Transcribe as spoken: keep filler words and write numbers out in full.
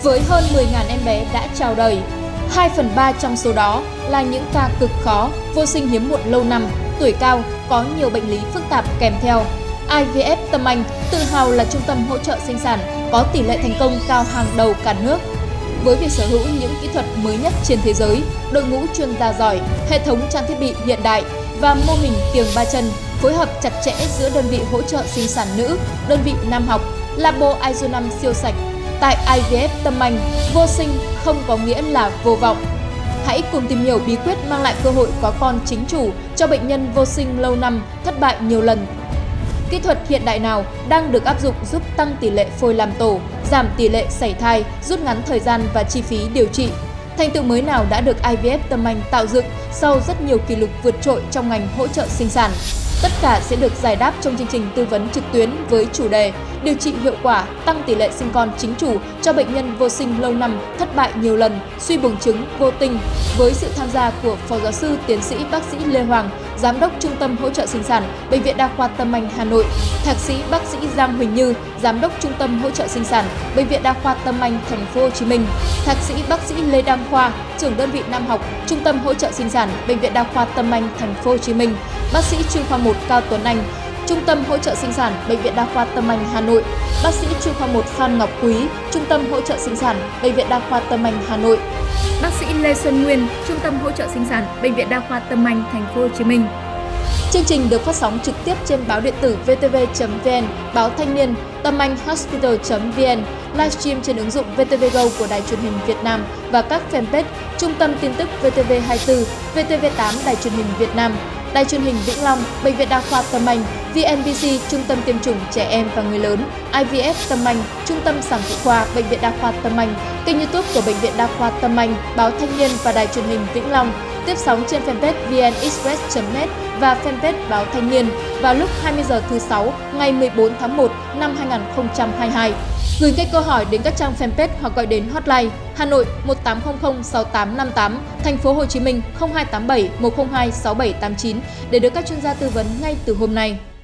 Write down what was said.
với hơn mười nghìn em bé đã chào đời. hai phần ba trong số đó là những ca cực khó, vô sinh hiếm muộn lâu năm, tuổi cao, có nhiều bệnh lý phức tạp kèm theo. i vê ép Tâm Anh tự hào là trung tâm hỗ trợ sinh sản có tỷ lệ thành công cao hàng đầu cả nước. Với việc sở hữu những kỹ thuật mới nhất trên thế giới, đội ngũ chuyên gia giỏi, hệ thống trang thiết bị hiện đại và mô hình kiềng ba chân, phối hợp chặt chẽ giữa đơn vị hỗ trợ sinh sản nữ, đơn vị nam học, Labo i ét o năm siêu sạch. Tại i vê ép Tâm Anh, vô sinh không có nghĩa là vô vọng. Hãy cùng tìm hiểu bí quyết mang lại cơ hội có con chính chủ cho bệnh nhân vô sinh lâu năm, thất bại nhiều lần. Kỹ thuật hiện đại nào đang được áp dụng giúp tăng tỷ lệ phôi làm tổ, giảm tỷ lệ sảy thai, rút ngắn thời gian và chi phí điều trị? Thành tựu mới nào đã được i vê ép Tâm Anh tạo dựng sau rất nhiều kỷ lục vượt trội trong ngành hỗ trợ sinh sản? Tất cả sẽ được giải đáp trong chương trình tư vấn trực tuyến với chủ đề điều trị hiệu quả, tăng tỷ lệ sinh con chính chủ cho bệnh nhân vô sinh lâu năm, thất bại nhiều lần, suy buồng trứng, vô tinh, với sự tham gia của Phó Giáo sư Tiến sĩ Bác sĩ Lê Hoàng, Giám đốc Trung tâm Hỗ trợ Sinh sản Bệnh viện Đa khoa Tâm Anh Hà Nội, Thạc sĩ Bác sĩ Giang Huỳnh Như, Giám đốc Trung tâm Hỗ trợ Sinh sản Bệnh viện Đa khoa Tâm Anh Thành phố Hồ Chí Minh, Thạc sĩ Bác sĩ Lê Đăng Khoa, trưởng đơn vị Nam học, Trung tâm Hỗ trợ Sinh sản Bệnh viện Đa khoa Tâm Anh Thành phố Hồ Chí Minh, Bác sĩ chuyên khoa một Cao Tuấn Anh, Trung tâm Hỗ trợ Sinh sản Bệnh viện Đa khoa Tâm Anh Hà Nội, Bác sĩ chuyên khoa một Phan Ngọc Quý, Trung tâm Hỗ trợ Sinh sản Bệnh viện Đa khoa Tâm Anh Hà Nội, Bác sĩ Lê Xuân Nguyên, Trung tâm Hỗ trợ Sinh sản Bệnh viện Đa khoa Tâm Anh Thành phố Hồ Chí Minh. Chương trình được phát sóng trực tiếp trên báo điện tử vê tê vê chấm vê en, báo Thanh niên, tâm anh hospital chấm vê en, livestream trên ứng dụng vê tê vê Go của Đài Truyền hình Việt Nam và các fanpage Trung tâm tin tức vê tê vê hai mươi tư, vê tê vê tám Đài Truyền hình Việt Nam, Đài Truyền hình Vĩnh Long, Bệnh viện Đa khoa Tâm Anh, vê en bê xê Trung tâm tiêm chủng trẻ em và người lớn, i vê ép Tâm Anh, Trung tâm sản phụ khoa Bệnh viện Đa khoa Tâm Anh, kênh YouTube của Bệnh viện Đa khoa Tâm Anh, báo Thanh niên và Đài Truyền hình Vĩnh Long, tiếp sóng trên fanpage vê en express chấm net và fanpage báo Thanh niên vào lúc hai mươi giờ thứ sáu ngày mười bốn tháng một năm hai nghìn không trăm hai mươi hai. Gửi ngay câu hỏi đến các trang fanpage hoặc gọi đến hotline Hà Nội một tám không không sáu tám năm tám, Thành phố Hồ Chí Minh không hai tám bảy một không hai sáu bảy tám chín để được các chuyên gia tư vấn ngay từ hôm nay.